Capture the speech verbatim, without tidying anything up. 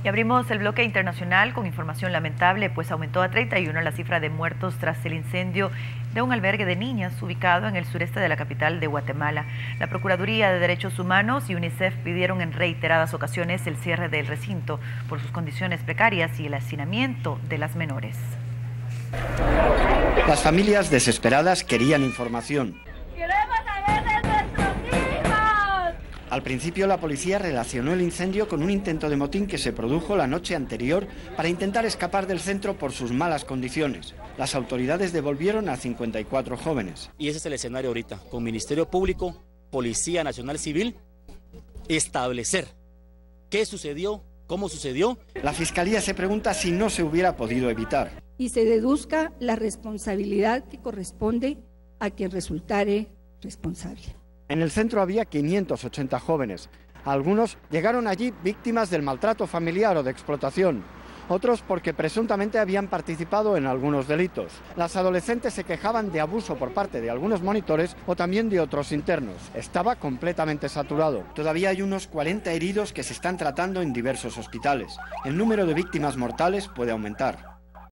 Y abrimos el bloque internacional con información lamentable, pues aumentó a treinta y uno la cifra de muertos tras el incendio de un albergue de niñas ubicado en el sureste de la capital de Guatemala. La Procuraduría de Derechos Humanos y UNICEF pidieron en reiteradas ocasiones el cierre del recinto por sus condiciones precarias y el hacinamiento de las menores. Las familias desesperadas querían información. Al principio la policía relacionó el incendio con un intento de motín que se produjo la noche anterior para intentar escapar del centro por sus malas condiciones. Las autoridades devolvieron a cincuenta y cuatro jóvenes. Y ese es el escenario ahorita, con Ministerio Público, Policía Nacional Civil, establecer qué sucedió, cómo sucedió. La Fiscalía se pregunta si no se hubiera podido evitar. Y se deduzca la responsabilidad que corresponde a quien resultare responsable. En el centro había quinientos ochenta jóvenes. Algunos llegaron allí víctimas del maltrato familiar o de explotación. Otros porque presuntamente habían participado en algunos delitos. Las adolescentes se quejaban de abuso por parte de algunos monitores o también de otros internos. Estaba completamente saturado. Todavía hay unos cuarenta heridos que se están tratando en diversos hospitales. El número de víctimas mortales puede aumentar.